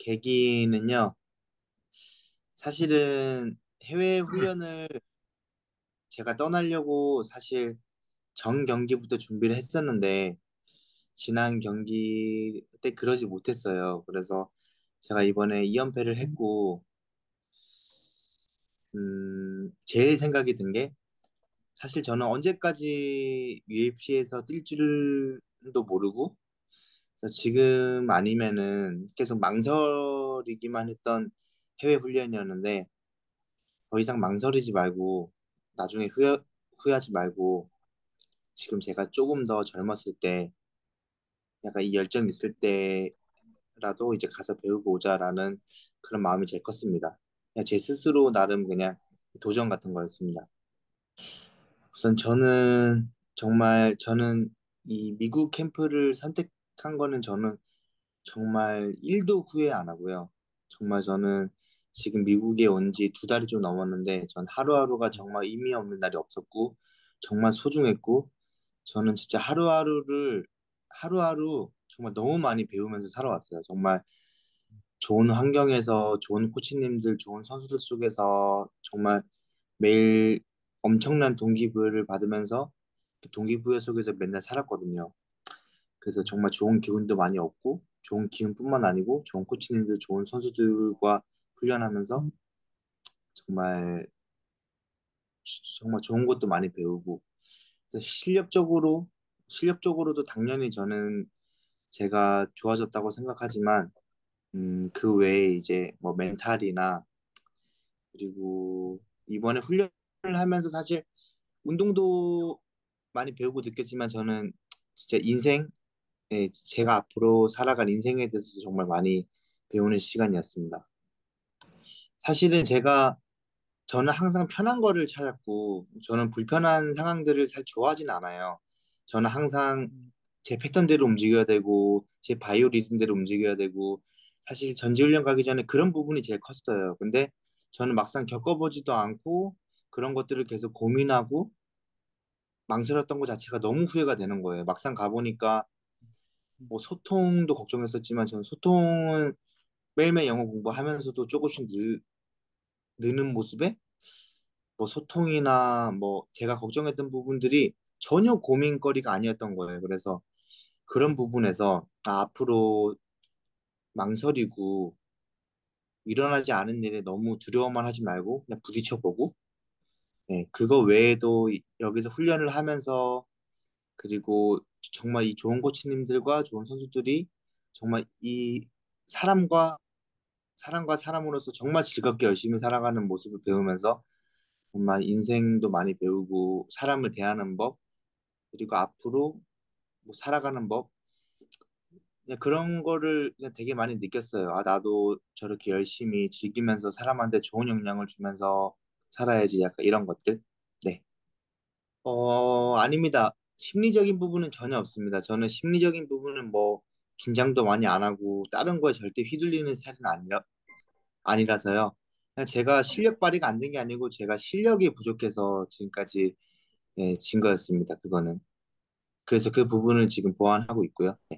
계기는요, 사실은 해외 훈련을 제가 떠나려고 사실 전 경기부터 준비를 했었는데, 지난 경기 때 그러지 못했어요. 그래서 제가 이번에 2연패를 했고, 제일 생각이 든 게, 사실 저는 언제까지 UFC에서 뛸 줄도 모르고, 그래서 지금 아니면은 계속 망설이기만 했던 해외 훈련이었는데, 더 이상 망설이지 말고 나중에 후회하지 말고 지금 제가 조금 더 젊었을 때 약간 이 열정 있을 때라도 이제 가서 배우고 오자라는 그런 마음이 제일 컸습니다. 그냥 제 스스로 나름 그냥 도전 같은 거였습니다. 우선 저는 이 미국 캠프를 선택한 거는 저는 정말 1도 후회 안 하고요. 정말 저는 지금 미국에 온 지 2달이 좀 넘었는데 전 하루하루가 정말 의미 없는 날이 없었고 정말 소중했고 저는 진짜 하루하루 정말 너무 많이 배우면서 살아왔어요. 정말 좋은 환경에서 좋은 코치님들, 좋은 선수들 속에서 정말 매일 엄청난 동기부여를 받으면서 그 동기부여 속에서 맨날 살았거든요. 그래서 정말 좋은 기운도 많이 얻고 좋은 기운뿐만 아니고 좋은 코치님들, 좋은 선수들과 훈련하면서 정말 정말 좋은 것도 많이 배우고 그래서 실력적으로도 당연히 저는 제가 좋아졌다고 생각하지만 그 외에 이제 뭐 멘탈이나 그리고 이번에 훈련을 하면서 사실 운동도 많이 배우고 느꼈지만 저는 진짜 제가 앞으로 살아갈 인생에 대해서 정말 많이 배우는 시간이었습니다. 사실은 저는 항상 편한 거를 찾았고, 저는 불편한 상황들을 잘 좋아하진 않아요. 저는 항상 제 패턴대로 움직여야 되고, 제 바이오 리듬대로 움직여야 되고, 사실 전지훈련 가기 전에 그런 부분이 제일 컸어요. 근데 저는 막상 겪어보지도 않고, 그런 것들을 계속 고민하고, 망설였던 것 자체가 너무 후회가 되는 거예요. 막상 가보니까, 뭐 소통도 걱정했었지만, 저는 소통은 매일매일 영어 공부하면서도 조금씩 느는 모습에 뭐 소통이나 뭐 제가 걱정했던 부분들이 전혀 고민거리가 아니었던 거예요. 그래서 그런 부분에서 앞으로 망설이고 일어나지 않은 일에 너무 두려워만 하지 말고 그냥 부딪혀보고 네, 그거 외에도 여기서 훈련을 하면서 그리고 정말 이 좋은 코치님들과 좋은 선수들이 정말 이 사람과 사람과 사람으로서 정말 즐겁게 열심히 살아가는 모습을 배우면서 정말 인생도 많이 배우고 사람을 대하는 법 그리고 앞으로 뭐 살아가는 법 그냥 그런 거를 그냥 되게 많이 느꼈어요. 나도 저렇게 열심히 즐기면서 사람한테 좋은 영향을 주면서 살아야지 약간 이런 것들. 네. 아닙니다. 심리적인 부분은 전혀 없습니다. 저는 심리적인 부분은 뭐 긴장도 많이 안 하고 다른 거에 절대 휘둘리는 스타일은 아니라서요. 그냥 제가 실력 발휘가 안 된 게 아니고 제가 실력이 부족해서 지금까지 진 거였습니다. 그거는. 그래서 그 부분을 지금 보완하고 있고요. 네.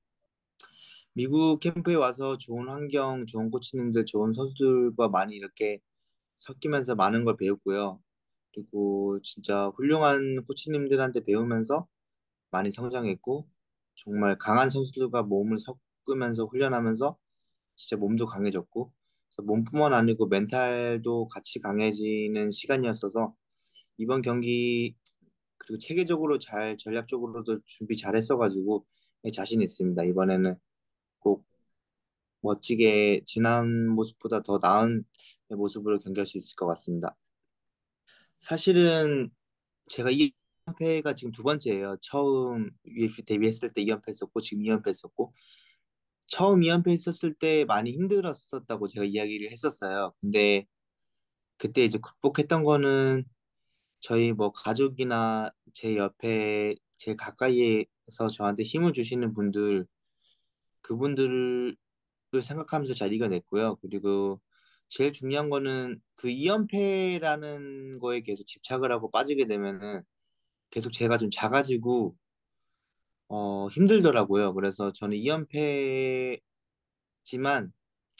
미국 캠프에 와서 좋은 환경, 좋은 코치님들, 좋은 선수들과 많이 이렇게 섞이면서 많은 걸 배웠고요. 그리고 진짜 훌륭한 코치님들한테 배우면서 많이 성장했고, 정말 강한 선수들과 몸을 섞으면서 훈련하면서 진짜 몸도 강해졌고, 그래서 몸뿐만 아니고 멘탈도 같이 강해지는 시간이었어서 이번 경기 그리고 체계적으로 전략적으로도 준비 잘 했어가지고 자신 있습니다. 이번에는 꼭 멋지게 지난 모습보다 더 나은 모습으로 경기할 수 있을 것 같습니다. 사실은 제가 이 연패가 지금 2번째예요. 처음 UFC 데뷔했을 때 2연패 했었고 지금 2연패 했었고 처음 2연패 했었을 때 많이 힘들었었다고 제가 이야기를 했었어요. 근데 그때 이제 극복했던 거는 저희 뭐 가족이나 제 옆에 제일 가까이에서 저한테 힘을 주시는 그분들을 생각하면서 잘 이겨냈고요. 그리고 제일 중요한 거는 그 2연패라는 거에 계속 집착을 하고 빠지게 되면은 계속 제가 좀 작아지고 힘들더라고요. 그래서 저는 2연패지만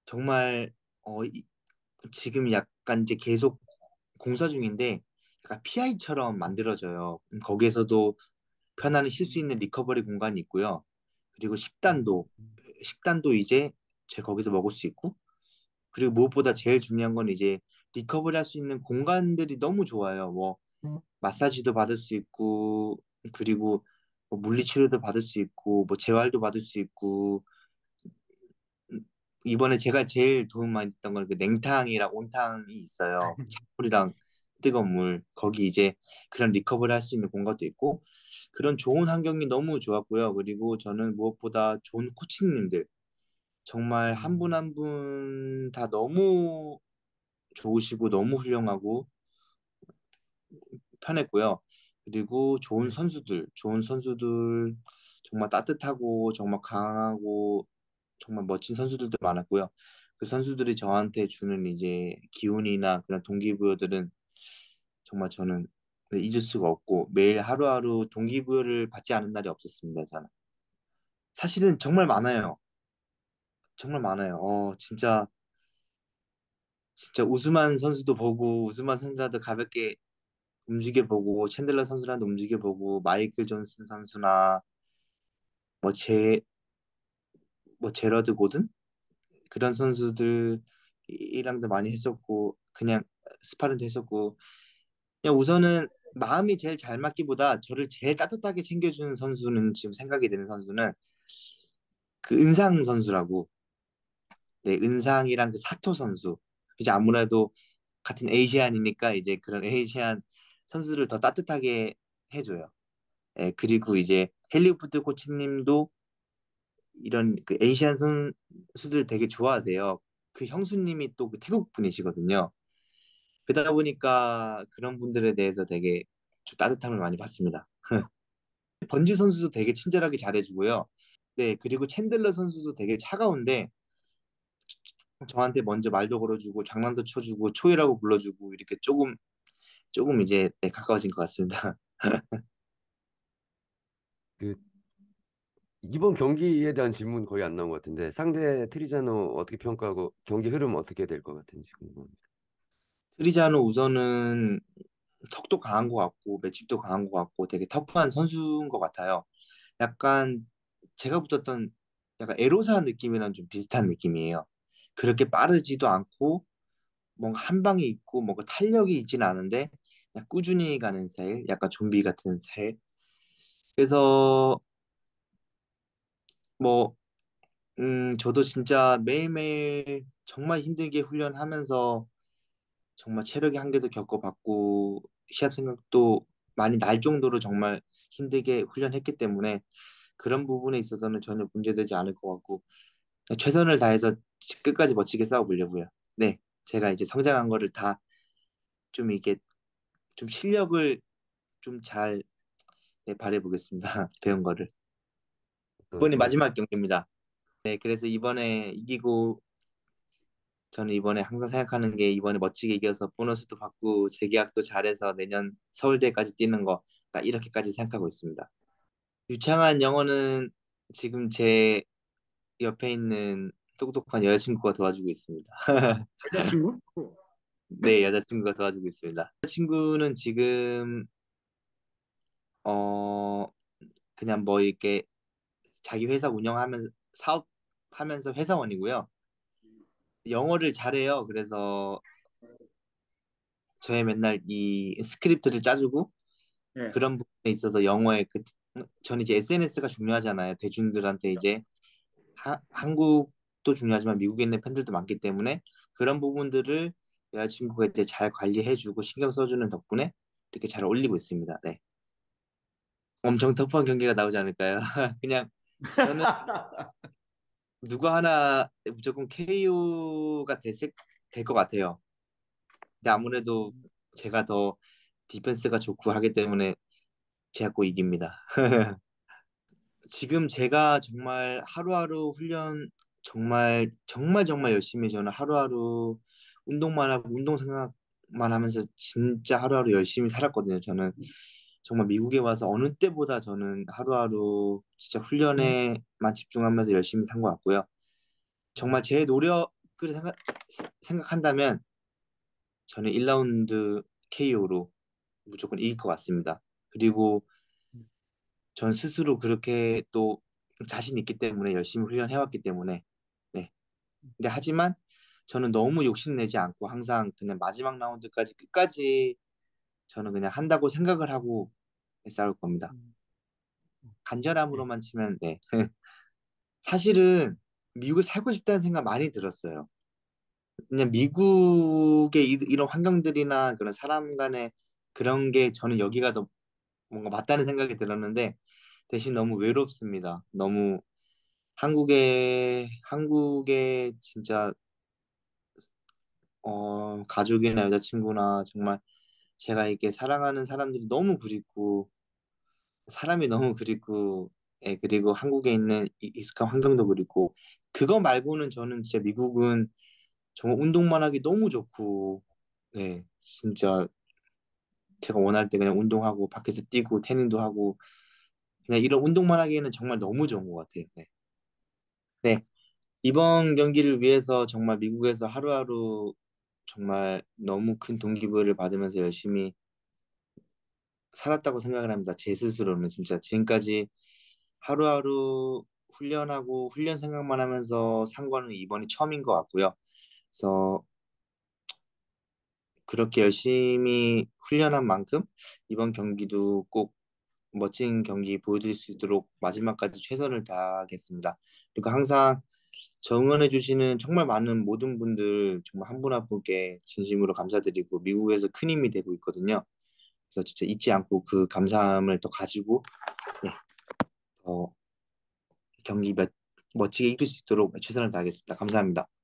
정말 지금 약간 이제 계속 공사 중인데 약간 PI처럼 만들어져요. 거기에서도 편안히 쉴 수 있는 리커버리 공간이 있고요. 그리고 식단도 이제 제 거기서 먹을 수 있고, 그리고 무엇보다 제일 중요한 건 이제 리커버리 할 수 있는 공간들이 너무 좋아요. 뭐 마사지도 받을 수 있고, 그리고 뭐 물리치료도 받을 수 있고, 뭐 재활도 받을 수 있고, 이번에 제가 제일 도움 많이 됐던 건 그 냉탕이랑 온탕이 있어요. 찬물이랑 뜨거운 물. 거기 이제 그런 리커버리 할 수 있는 공간도 있고, 그런 좋은 환경이 너무 좋았고요. 그리고 저는 무엇보다 좋은 코치님들, 정말 한 분 음, 한 분 다 너무 좋으시고 너무 훌륭하고 편했고요. 그리고 네. 좋은 선수들 정말 따뜻하고 정말 강하고 정말 멋진 선수들도 많았고요. 그 선수들이 저한테 주는 이제 기운이나 그런 동기부여들은 정말 저는 잊을 수가 없고 매일 하루하루 동기부여를 받지 않은 날이 없었습니다. 저는 사실은 정말 많아요. 정말 많아요. 진짜 우스만 선수도 보고 우스만 선수라도 가볍게 움직여보고 챈들러 선수랑도 움직여보고 마이클 존슨 선수나 뭐 제러드 고든 그런 선수들이랑도 많이 했었고 그냥 스파링도 했었고 그냥 우선은 마음이 제일 잘 맞기보다 저를 제일 따뜻하게 챙겨주는 선수는 지금 생각이 드는 선수는 그 은상 선수라고. 네, 은상이랑 그 사토 선수. 이제 아무래도 같은 에이시안이니까 이제 그런 에이시안 선수를 더 따뜻하게 해줘요. 예, 그리고 이제 헬리우드 코치님도 이런 그 에이시안 선수들 되게 좋아하세요. 그 형수님이 또 그 태국 분이시거든요. 그러다 보니까 그런 분들에 대해서 되게 좀 따뜻함을 많이 받습니다. 번지 선수도 되게 친절하게 잘해주고요. 네, 그리고 챈들러 선수도 되게 차가운데 저한테 먼저 말도 걸어주고 장난도 쳐주고 초이라고 불러주고 이렇게 조금 이제 네, 가까워진 것 같습니다. 그 이번 경기에 대한 질문 거의 안 나온 것 같은데 상대 트리자노 어떻게 평가하고 경기 흐름 어떻게 될 것 같은지 궁금합니다. 트리자노 우선은 턱도 강한 것 같고 맷집도 강한 것 같고 되게 터프한 선수인 것 같아요. 약간 제가 붙었던 약간 에로사 느낌이랑 좀 비슷한 느낌이에요. 그렇게 빠르지도 않고 뭔가 한 방이 있고 뭔가 탄력이 있지는 않은데 그냥 꾸준히 가는 스타일, 약간 좀비 같은 스타일. 그래서 뭐 저도 진짜 매일매일 정말 힘들게 훈련하면서 정말 체력의 한계도 겪어봤고 시합 생각도 많이 날 정도로 정말 힘들게 훈련했기 때문에 그런 부분에 있어서는 전혀 문제되지 않을 것 같고 최선을 다해서 끝까지 멋지게 싸워보려고요. 네, 제가 이제 성장한 거를 다 좀 이게 좀 실력을 좀 잘 발휘해보겠습니다. 배운 거를. 이번이 그런 마지막 경기입니다. 네, 그래서 이번에 이기고 저는 이번에 항상 생각하는 게 이번에 멋지게 이겨서 보너스도 받고 재계약도 잘해서 내년 서울대까지 뛰는 거 딱 이렇게까지 생각하고 있습니다. 유창한 영어는 지금 제 옆에 있는 똑똑한 여자친구가 도와주고 있습니다. 여자친구? 네, 여자친구가 도와주고 있습니다. 여자친구는 지금 어 그냥 뭐 이렇게 자기 회사 운영하면서 사업하면서 회사원이고요. 영어를 잘해요. 그래서 저의 맨날 이 스크립트를 짜주고 네. 그런 부분에 있어서 영어에 저는 이제 SNS가 중요하잖아요. 대중들한테 이제 한국도 중요하지만 미국에 있는 팬들도 많기 때문에 그런 부분들을 여자친구가 이제 잘 관리해주고 신경 써주는 덕분에 이렇게 잘 올리고 있습니다. 네. 엄청 터프한 경기가 나오지 않을까요? 그냥 저는 누구 하나 무조건 KO가 될 것 같아요. 근데 아무래도 제가 더 디펜스가 좋고 하기 때문에 제가 꼭 이깁니다. 지금 제가 정말 하루하루 훈련 정말 정말 정말 열심히 저는 하루하루 운동만 하고 운동 생각만 하면서 진짜 하루하루 열심히 살았거든요. 저는 정말 미국에 와서 어느 때보다 저는 하루하루 진짜 훈련에만 집중하면서 열심히 산 것 같고요. 정말 제 노력은 그렇게 생각한다면 저는 1라운드 KO로 무조건 이길 것 같습니다. 그리고 전 스스로 그렇게 또 자신 있기 때문에 열심히 훈련해왔기 때문에 네. 근데 하지만 저는 너무 욕심내지 않고 항상 그냥 마지막 라운드까지 끝까지 저는 그냥 한다고 생각을 하고 싸울 겁니다. 예. 간절함으로만 치면 네. 사실은 미국에 살고 싶다는 생각 많이 들었어요. 그냥 미국의 이런 환경들이나 그런 사람 간의 그런 게 저는 여기가 더 뭔가 맞다는 생각이 들었는데 대신 너무 외롭습니다. 너무 한국에 진짜 가족이나 여자친구나 정말 제가 이렇게 사랑하는 사람들이 너무 그립고 사람이 너무 그립고 예, 그리고 한국에 있는 익숙한 환경도 그립고 그거 말고는 저는 진짜 미국은 정말 운동만 하기 너무 좋고 네 진짜 제가 원할 때 그냥 운동하고 밖에서 뛰고 태닝도 하고 그냥 이런 운동만 하기에는 정말 너무 좋은 것 같아요. 네. 네. 이번 경기를 위해서 정말 미국에서 하루하루 정말 너무 큰 동기부여를 받으면서 열심히 살았다고 생각을 합니다. 제 스스로는 진짜 지금까지 하루하루 훈련하고 훈련 생각만 하면서 산 거는 이번이 처음인 것 같고요. 그래서 그렇게 열심히 훈련한 만큼 이번 경기도 꼭 멋진 경기 보여드릴 수 있도록 마지막까지 최선을 다하겠습니다. 그리고 항상 저 응원해주시는 정말 많은 모든 분들 정말 한 분 한 분께 진심으로 감사드리고 미국에서 큰 힘이 되고 있거든요. 그래서 진짜 잊지 않고 그 감사함을 더 가지고 네, 더 경기 멋지게 이길 수 있도록 최선을 다하겠습니다. 감사합니다.